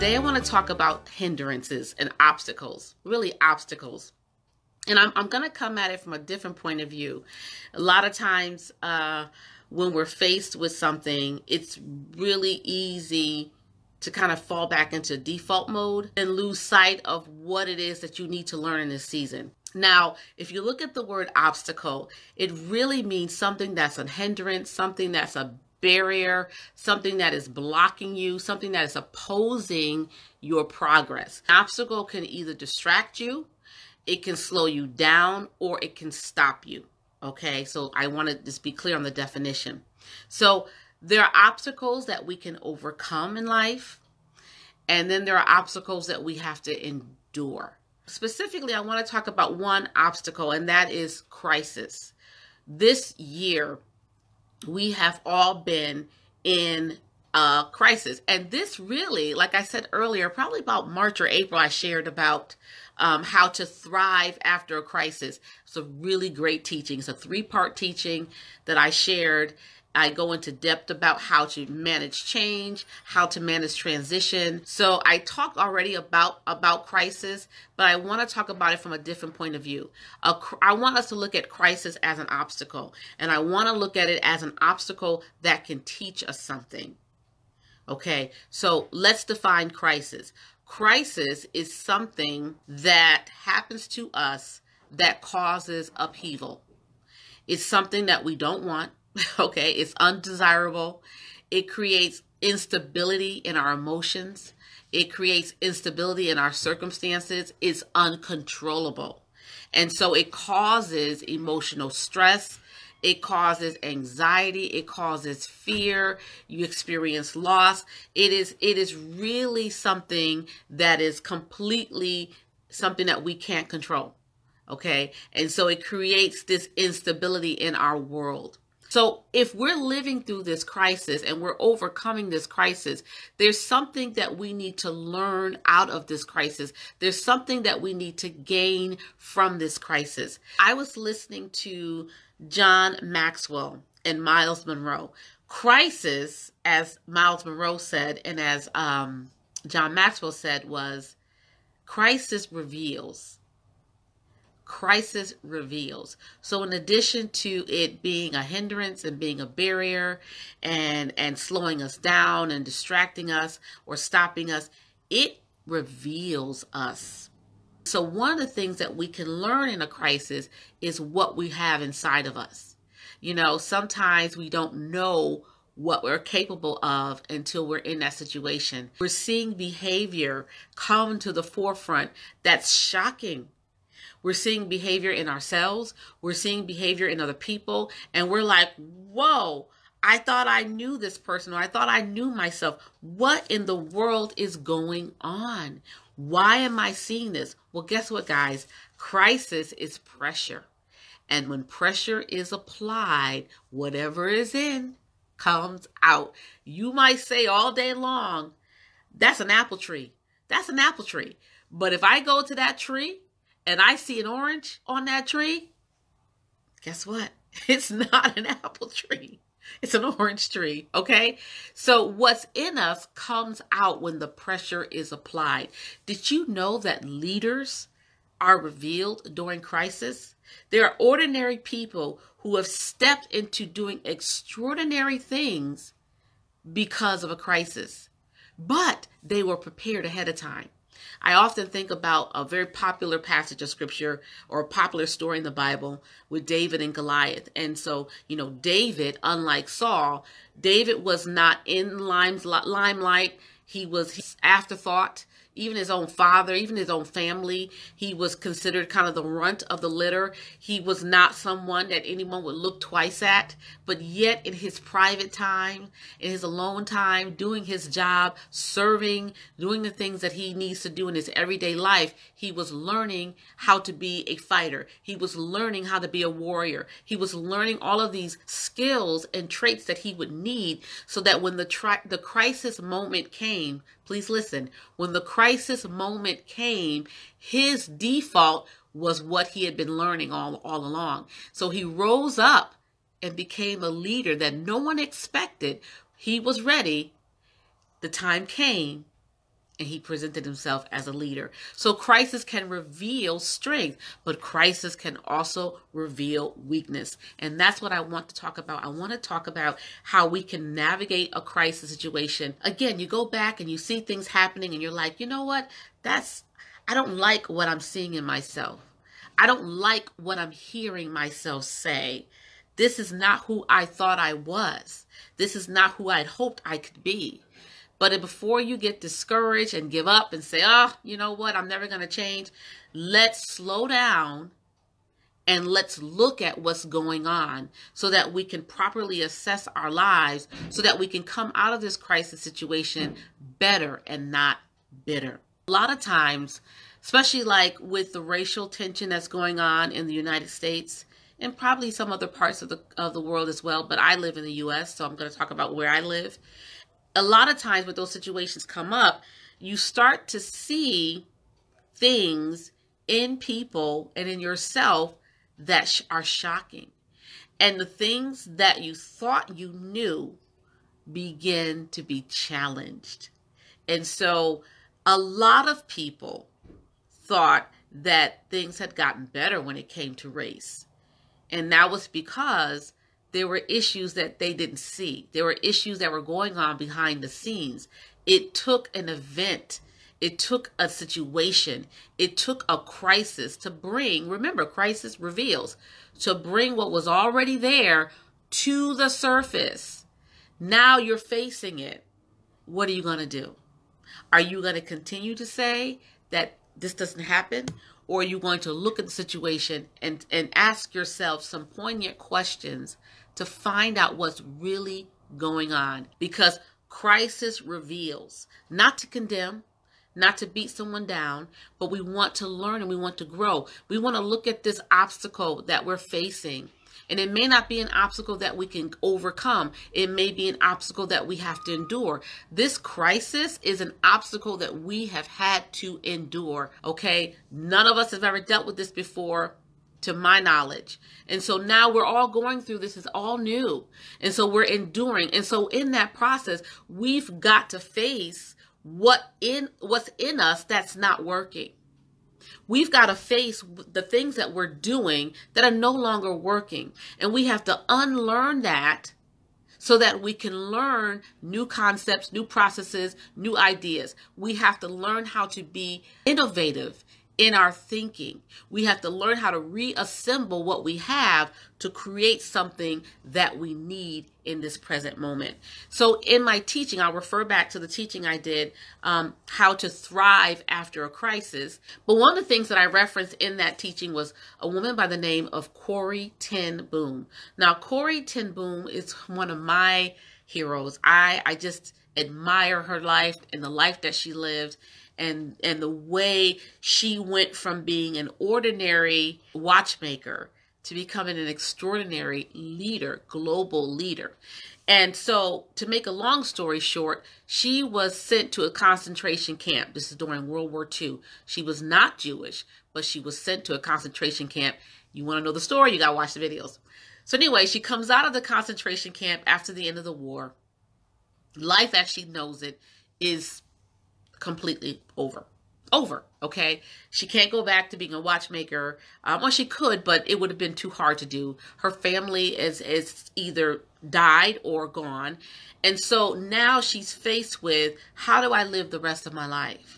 Today I want to talk about hindrances and obstacles, really obstacles. And I'm going to come at it from a different point of view. A lot of times when we're faced with something, it's really easy to kind of fall back into default mode and lose sight of what it is that you need to learn in this season. Now, if you look at the word obstacle, it really means something that's a hindrance, something that's a barrier, something that is blocking you, something that is opposing your progress. An obstacle can either distract you, it can slow you down, or it can stop you. Okay, so I want to just be clear on the definition. So there are obstacles that we can overcome in life, and then there are obstacles that we have to endure. Specifically, I want to talk about one obstacle, and that is crisis. This year, we have all been in a crisis. And this really, like I said earlier, probably about March or April, I shared about how to thrive after a crisis. It's a really great teaching. It's a 3-part teaching that I shared. I go into depth about how to manage change, how to manage transition. So I talked already about crisis, but I want to talk about it from a different point of view. I want us to look at crisis as an obstacle, and I want to look at it as an obstacle that can teach us something. Okay, so let's define crisis. Crisis is something that happens to us that causes upheaval. It's something that we don't want. Okay, it's undesirable. It creates instability in our emotions. It creates instability in our circumstances. It's uncontrollable. And so it causes emotional stress. It causes anxiety. It causes fear. You experience loss. It is really something that is completely something that we can't control. Okay, and so it creates this instability in our world. So if we're living through this crisis and we're overcoming this crisis, there's something that we need to learn out of this crisis. There's something that we need to gain from this crisis. I was listening to John Maxwell and Miles Monroe. Crisis, as Miles Monroe said, and as John Maxwell said, was crisis reveals. Crisis reveals. So in addition to it being a hindrance and being a barrier and slowing us down and distracting us or stopping us, it reveals us. So one of the things that we can learn in a crisis is what we have inside of us. You know, sometimes we don't know what we're capable of until we're in that situation. We're seeing behavior come to the forefront that's shocking. We're seeing behavior in ourselves. We're seeing behavior in other people. And we're like, whoa, I thought I knew this person, or I thought I knew myself. What in the world is going on? Why am I seeing this? Well, guess what, guys? Crisis is pressure. And when pressure is applied, whatever is in comes out. You might say all day long, that's an apple tree. That's an apple tree. But if I go to that tree, and I see an orange on that tree, guess what? It's not an apple tree. It's an orange tree, okay? So what's in us comes out when the pressure is applied. Did you know that leaders are revealed during crisis? There are ordinary people who have stepped into doing extraordinary things because of a crisis, but they were prepared ahead of time. I often think about a very popular passage of scripture or a popular story in the Bible with David and Goliath. And so, you know, David, unlike Saul, David was not in limelight. He was his afterthought. Even his own father, even his own family, he was considered kind of the runt of the litter. He was not someone that anyone would look twice at. But yet in his private time, in his alone time, doing his job, serving, doing the things that he needs to do in his everyday life, he was learning how to be a fighter. He was learning how to be a warrior. He was learning all of these skills and traits that he would need so that when the crisis moment came, please listen, when the crisis moment came, his default was what he had been learning all along. So he rose up and became a leader that no one expected. He was ready. The time came and he presented himself as a leader. So crisis can reveal strength, but crisis can also reveal weakness. And that's what I want to talk about. I want to talk about how we can navigate a crisis situation. Again, you go back and you see things happening and you're like, you know what? I don't like what I'm seeing in myself. I don't like what I'm hearing myself say. This is not who I thought I was. This is not who I'd hoped I could be. But before you get discouraged and give up and say, oh, you know what, I'm never going to change, let's slow down and let's look at what's going on so that we can properly assess our lives, so that we can come out of this crisis situation better and not bitter. A lot of times, especially like with the racial tension that's going on in the United States, and probably some other parts of the world as well, but I live in the U.S., so I'm going to talk about where I live. A lot of times when those situations come up, you start to see things in people and in yourself that are shocking. And the things that you thought you knew begin to be challenged. And so a lot of people thought that things had gotten better when it came to race. And that was because there were issues that they didn't see. There were issues that were going on behind the scenes. It took an event. It took a situation. It took a crisis to bring, remember, crisis reveals, to bring what was already there to the surface. Now you're facing it. What are you going to do? Are you going to continue to say that this doesn't happen? Or are you going to look at the situation and ask yourself some poignant questions to find out what's really going on? Because crisis reveals, not to condemn, not to beat someone down, but we want to learn and we want to grow. We want to look at this obstacle that we're facing. And it may not be an obstacle that we can overcome. It may be an obstacle that we have to endure. This crisis is an obstacle that we have had to endure, okay? None of us have ever dealt with this before, to my knowledge. And so now we're all going through this. It's all new. And so we're enduring. And so in that process, we've got to face what's in us that's not working. We've got to face the things that we're doing that are no longer working. And we have to unlearn that so that we can learn new concepts, new processes, new ideas. We have to learn how to be innovative in our thinking. We have to learn how to reassemble what we have to create something that we need in this present moment. So in my teaching, I'll refer back to the teaching I did, how to thrive after a crisis. But one of the things that I referenced in that teaching was a woman by the name of Corrie ten Boom. Now, Corrie ten Boom is one of my heroes. I just admire her life and the life that she lived. And the way she went from being an ordinary watchmaker to becoming an extraordinary leader, global leader. And so, to make a long story short, she was sent to a concentration camp. This is during World War II. She was not Jewish, but she was sent to a concentration camp. You want to know the story? You got to watch the videos. So anyway, she comes out of the concentration camp after the end of the war. Life as she knows it is completely over, okay? She can't go back to being a watchmaker. Well, she could, but it would have been too hard to do. Her family is either died or gone. And so now she's faced with, how do I live the rest of my life?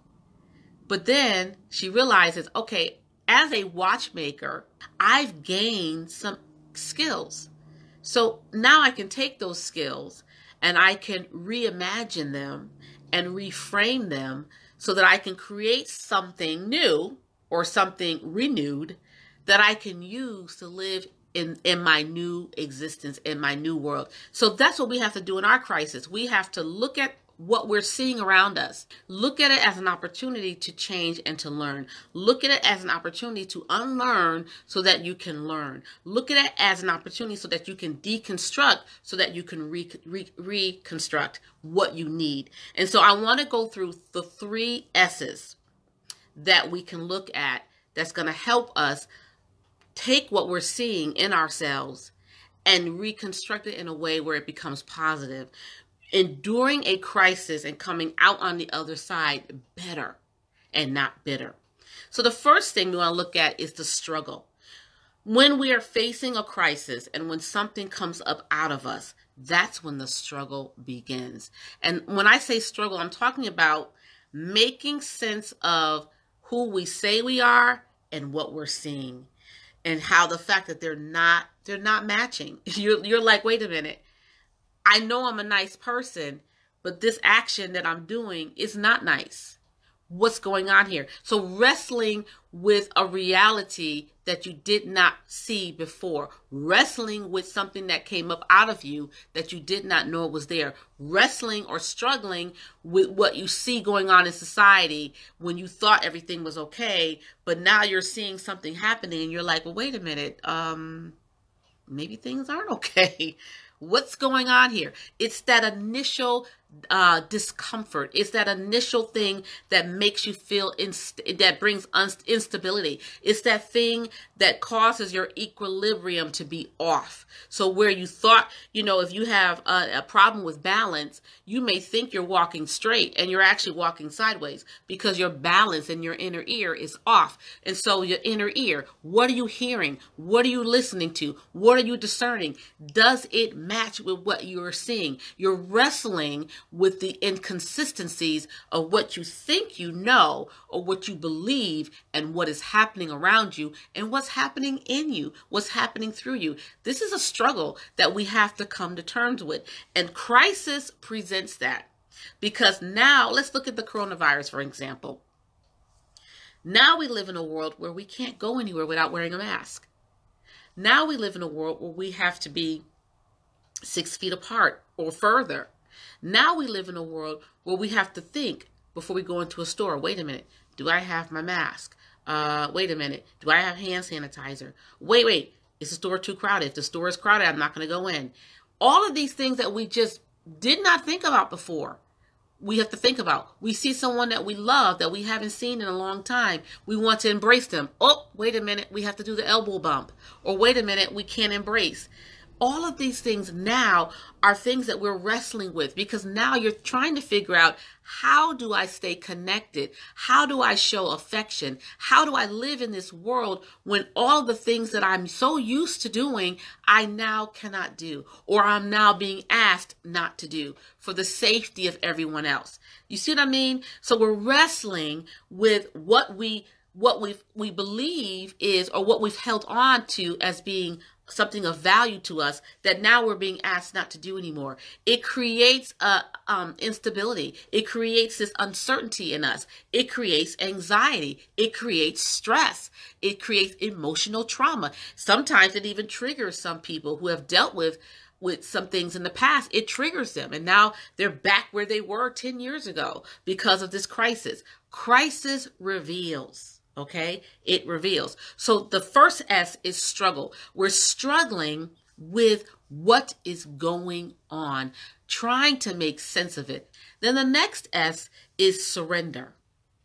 But then she realizes, okay, as a watchmaker, I've gained some skills. So now I can take those skills and I can reimagine them and reframe them so that I can create something new or something renewed that I can use to live in my new existence, in my new world. So that's what we have to do in our crisis. We have to look at what we're seeing around us. Look at it as an opportunity to change and to learn. Look at it as an opportunity to unlearn so that you can learn. Look at it as an opportunity so that you can deconstruct so that you can reconstruct what you need. And so I want to go through the 3 S's that we can look at that's going to help us take what we're seeing in ourselves and reconstruct it in a way where it becomes positive. enduring a crisis and coming out on the other side better and not bitter. So the first thing we want to look at is the struggle. When we are facing a crisis and when something comes up out of us, that's when the struggle begins. And when I say struggle, I'm talking about making sense of who we say we are and what we're seeing, and how the fact that they're not matching. You're like, wait a minute. I know I'm a nice person, but this action that I'm doing is not nice. What's going on here? So wrestling with a reality that you did not see before, wrestling with something that came up out of you that you did not know was there, wrestling or struggling with what you see going on in society when you thought everything was okay, but now you're seeing something happening and you're like, well, wait a minute, maybe things aren't okay. What's going on here? It's that initial discomfort. It's that initial thing that makes you feel that brings instability. It's that thing that causes your equilibrium to be off. So where you thought, if you have a problem with balance, you may think you're walking straight and you're actually walking sideways because your balance in your inner ear is off. And so your inner ear, what are you hearing? What are you listening to? What are you discerning? Does it match with what you're seeing? You're wrestling with the inconsistencies of what you think you know or what you believe and what is happening around you and what's happening in you, what's happening through you. This is a struggle that we have to come to terms with. And crisis presents that, because now let's look at the coronavirus, for example. Now we live in a world where we can't go anywhere without wearing a mask. Now we live in a world where we have to be 6 feet apart or further. Now we live in a world where we have to think before we go into a store. Wait a minute. Do I have my mask? Wait a minute. Do I have hand sanitizer? Wait. Is the store too crowded? If the store is crowded, I'm not going to go in. All of these things that we just did not think about before, we have to think about. We see someone that we love that we haven't seen in a long time. We want to embrace them. Oh, wait a minute. We have to do the elbow bump. Or wait a minute. We can't embrace. All of these things now are things that we're wrestling with, because now you're trying to figure out, how do I stay connected? How do I show affection? How do I live in this world when all the things that I'm so used to doing, I now cannot do, or I'm now being asked not to do for the safety of everyone else? You see what I mean? So we're wrestling with what we believe is, or what we've held on to as being something of value to us, that now we're being asked not to do anymore. It creates instability. It creates this uncertainty in us. It creates anxiety. It creates stress. It creates emotional trauma. Sometimes it even triggers some people who have dealt with some things in the past. It triggers them, and now they're back where they were 10 years ago because of this crisis. Crisis reveals. Okay, it reveals. So the first S is struggle. We're struggling with what is going on, trying to make sense of it. Then the next S is surrender.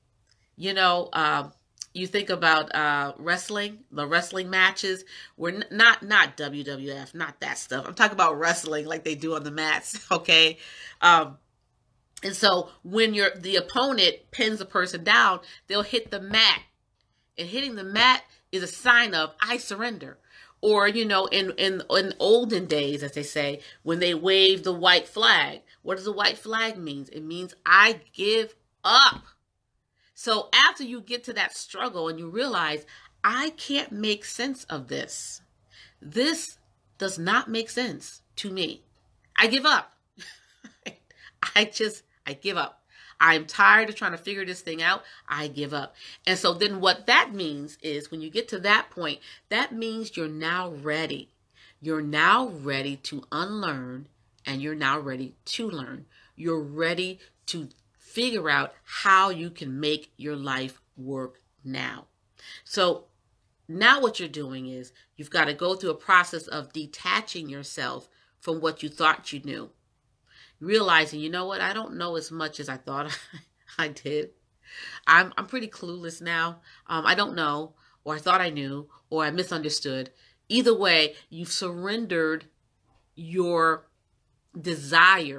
You think about wrestling, the wrestling matches. We're not WWF, not that stuff. I'm talking about wrestling like they do on the mats. Okay. And so when the opponent pins a person down, they'll hit the mat. And hitting the mat is a sign of, I surrender. Or, in olden days, as they say, when they wave the white flag, what does the white flag mean? It means I give up. So after you get to that struggle and you realize, I can't make sense of this. This does not make sense to me. I give up. I give up. I'm tired of trying to figure this thing out. I give up. And so then what that means is, when you get to that point, that means you're now ready. You're now ready to unlearn, and you're now ready to learn. You're ready to figure out how you can make your life work now. So now what you're doing is, you've got to go through a process of detaching yourself from what you thought you knew. Realizing, you know what, I don't know as much as I thought I did. I'm pretty clueless now. I don't know, or I thought I knew, or I misunderstood. Either way, you've surrendered your desire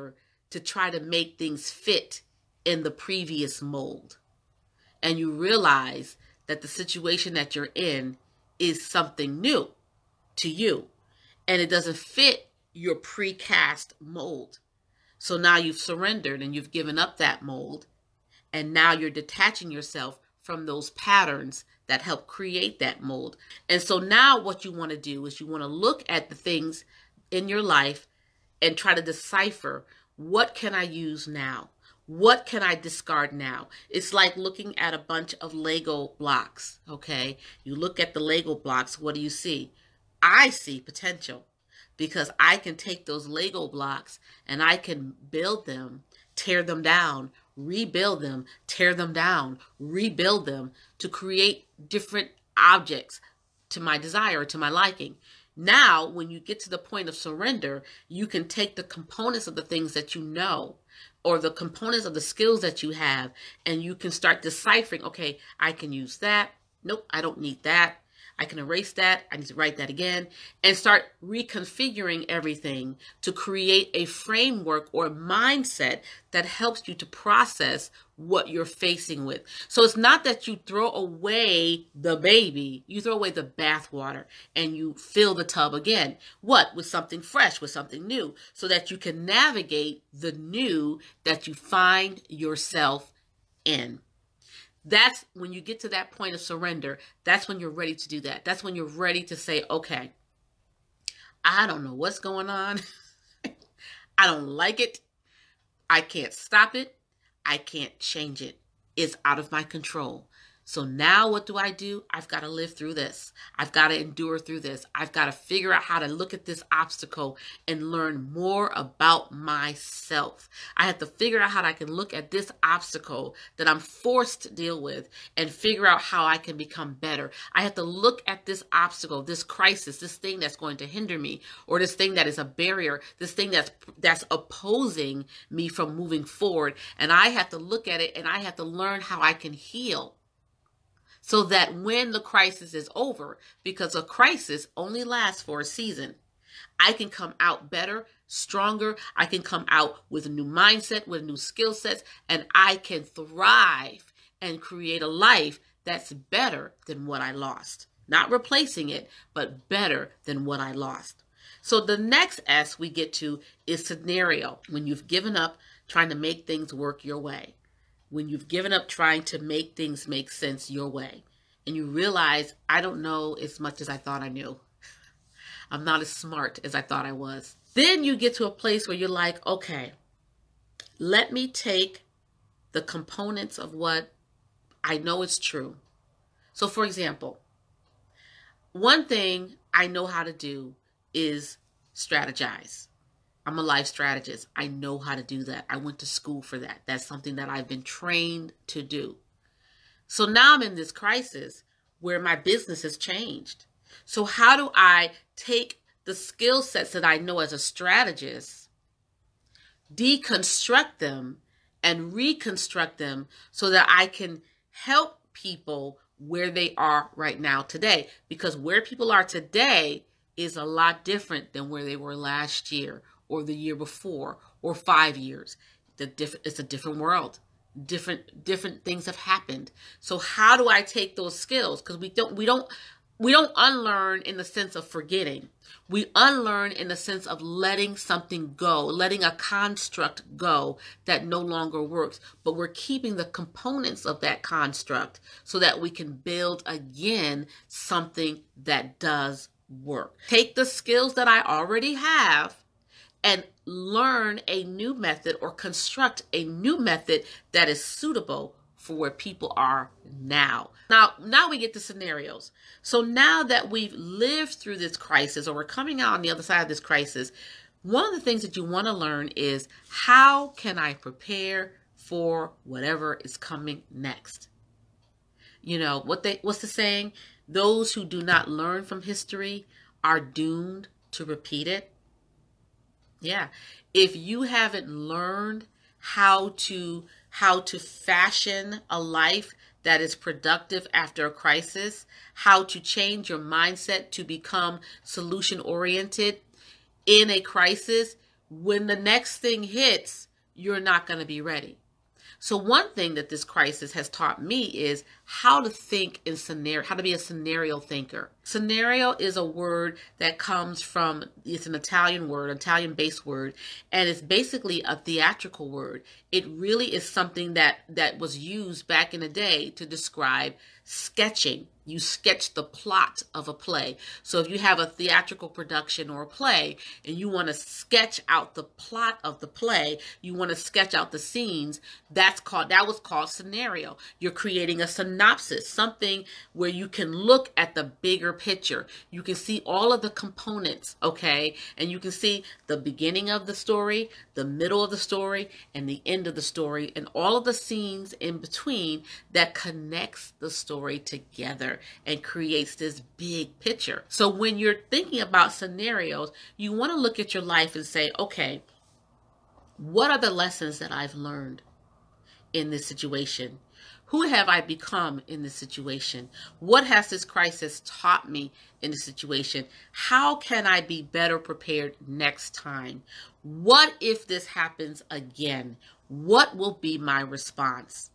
to try to make things fit in the previous mold. And you realize that the situation that you're in is something new to you, and it doesn't fit your precast mold. So now you've surrendered and you've given up that mold, and now you're detaching yourself from those patterns that help create that mold. And so now what you want to do is you want to look at the things in your life and try to decipher, what can I use now? What can I discard now? It's like looking at a bunch of Lego blocks, okay? You look at the Lego blocks, what do you see? I see potential, because I can take those Lego blocks and I can build them, tear them down, rebuild them, tear them down, rebuild them to create different objects to my desire, to my liking. Now, when you get to the point of surrender, you can take the components of the things that you know, or the components of the skills that you have, and you can start deciphering, okay, I can use that. Nope, I don't need that. I can erase that. I need to write that again, and start reconfiguring everything to create a framework or mindset that helps you to process what you're facing with. So it's not that you throw away the baby, you throw away the bathwater and you fill the tub again. What? With something fresh, with something new, so that you can navigate the new that you find yourself in. That's when you get to that point of surrender. That's when you're ready to do that. That's when you're ready to say, okay, I don't know what's going on. I don't like it. I can't stop it. I can't change it. It's out of my control. So now what do? I've got to live through this. I've got to endure through this. I've got to figure out how to look at this obstacle and learn more about myself. I have to figure out how I can look at this obstacle that I'm forced to deal with and figure out how I can become better. I have to look at this obstacle, this crisis, this thing that's going to hinder me, or this thing that is a barrier, this thing that's opposing me from moving forward. And I have to look at it and I have to learn how I can heal. So that when the crisis is over, because a crisis only lasts for a season, I can come out better, stronger. I can come out with a new mindset, with new skill sets, and I can thrive and create a life that's better than what I lost. Not replacing it, but better than what I lost. So the next S we get to is scenario, when you've given up trying to make things work your way. When you've given up trying to make things make sense your way, and you realize, I don't know as much as I thought I knew. I'm not as smart as I thought I was. Then you get to a place where you're like, okay, let me take the components of what I know is true. So for example, one thing I know how to do is strategize. I'm a life strategist. I know how to do that. I went to school for that. That's something that I've been trained to do. So now I'm in this crisis where my business has changed. So how do I take the skill sets that I know as a strategist, deconstruct them, and reconstruct them so that I can help people where they are right now today? Because where people are today is a lot different than where they were last year, or the year before, or 5 years. It's a different world. Different things have happened. So how do I take those skills? Because we don't unlearn in the sense of forgetting. We unlearn in the sense of letting something go, letting a construct go that no longer works. But we're keeping the components of that construct so that we can build again something that does work. Take the skills that I already have and learn a new method, or construct a new method that is suitable for where people are now. Now we get to scenarios. So now that we've lived through this crisis, or we're coming out on the other side of this crisis, one of the things that you want to learn is, how can I prepare for whatever is coming next? You know, what's the saying? Those who do not learn from history are doomed to repeat it. Yeah. If you haven't learned how to fashion a life that is productive after a crisis, how to change your mindset to become solution oriented in a crisis, when the next thing hits, you're not going to be ready. So one thing that this crisis has taught me is how to think in scenario, how to be a scenario thinker. Scenario is a word that comes from, it's an Italian word, Italian-based word, and it's basically a theatrical word. It really is something that was used back in the day to describe sketching. You sketch the plot of a play. So if you have a theatrical production or a play and you want to sketch out the plot of the play, you want to sketch out the scenes, that was called scenario. You're creating a synopsis, something where you can look at the bigger picture. You can see all of the components, okay? And you can see the beginning of the story, the middle of the story, and the end of the story, and all of the scenes in between that connects the story together and creates this big picture. So when you're thinking about scenarios, you want to look at your life and say, okay, what are the lessons that I've learned in this situation? Who have I become in this situation? What has this crisis taught me in this situation? How can I be better prepared next time? What if this happens again? What will be my response?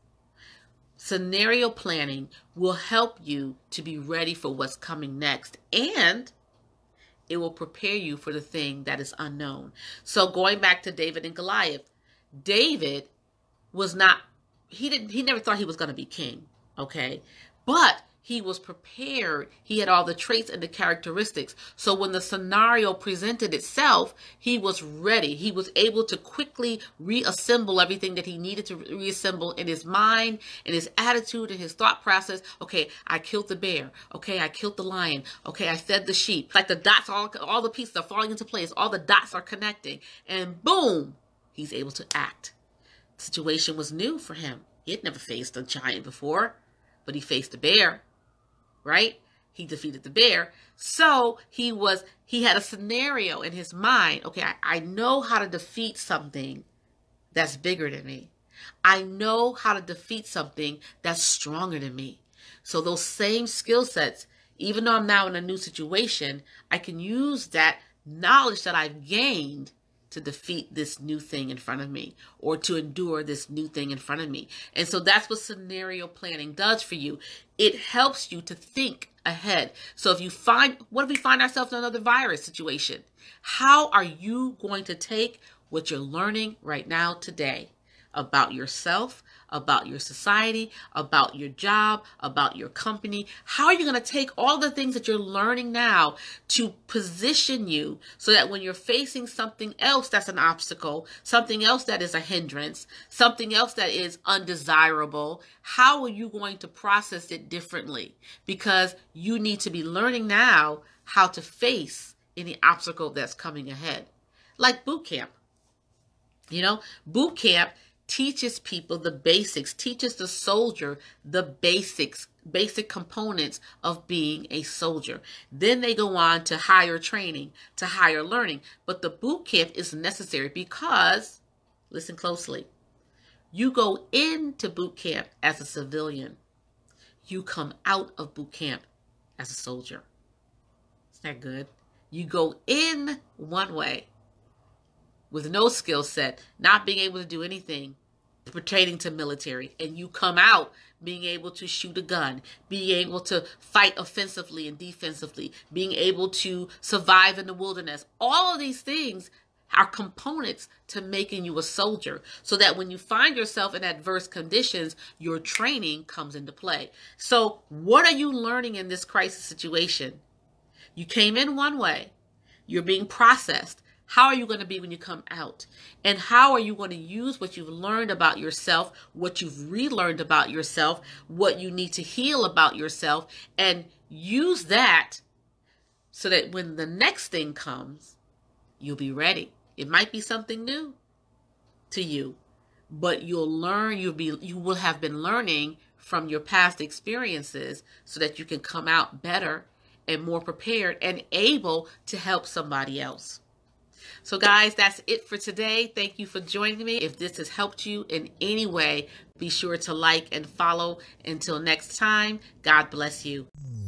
Scenario planning will help you to be ready for what's coming next, and it will prepare you for the thing that is unknown. So going back to David and Goliath, David was not, he never thought he was going to be king, okay? But he was prepared. He had all the traits and the characteristics. So when the scenario presented itself, he was ready. He was able to quickly reassemble everything that he needed to reassemble in his mind, in his attitude, in his thought process. Okay, I killed the bear. Okay, I killed the lion. Okay, I fed the sheep. Like the dots, all the pieces are falling into place. All the dots are connecting. And boom, he's able to act. The situation was new for him. He had never faced a giant before, but he faced a bear. Right? He defeated the bear. So he had a scenario in his mind. Okay, I know how to defeat something that's bigger than me. I know how to defeat something that's stronger than me. So those same skill sets, even though I'm now in a new situation, I can use that knowledge that I've gained to defeat this new thing in front of me, or to endure this new thing in front of me. And so that's what scenario planning does for you. It helps you to think ahead. So what if we find ourselves in another virus situation? How are you going to take what you're learning right now today about yourself, about your society, about your job, about your company? How are you going to take all the things that you're learning now to position you so that when you're facing something else that's an obstacle, something else that is a hindrance, something else that is undesirable, how are you going to process it differently? Because you need to be learning now how to face any obstacle that's coming ahead. Like boot camp. Boot camp teaches people the basics, teaches the soldier the basic components of being a soldier. Then they go on to higher training, to higher learning. But the boot camp is necessary because, listen closely, you go into boot camp as a civilian. You come out of boot camp as a soldier. Isn't that good? You go in one way, with no skill set, not being able to do anything pertaining to military, and you come out being able to shoot a gun, being able to fight offensively and defensively, being able to survive in the wilderness. All of these things are components to making you a soldier, so that when you find yourself in adverse conditions, your training comes into play. So what are you learning in this crisis situation? You came in one way. You're being processed. How are you going to be when you come out? And how are you going to use what you've learned about yourself, what you've relearned about yourself, what you need to heal about yourself, and use that so that when the next thing comes, you'll be ready. It might be something new to you, but you'll learn, you will have been learning from your past experiences so that you can come out better and more prepared and able to help somebody else. So guys, that's it for today. Thank you for joining me. If this has helped you in any way, be sure to like and follow. Until next time, God bless you.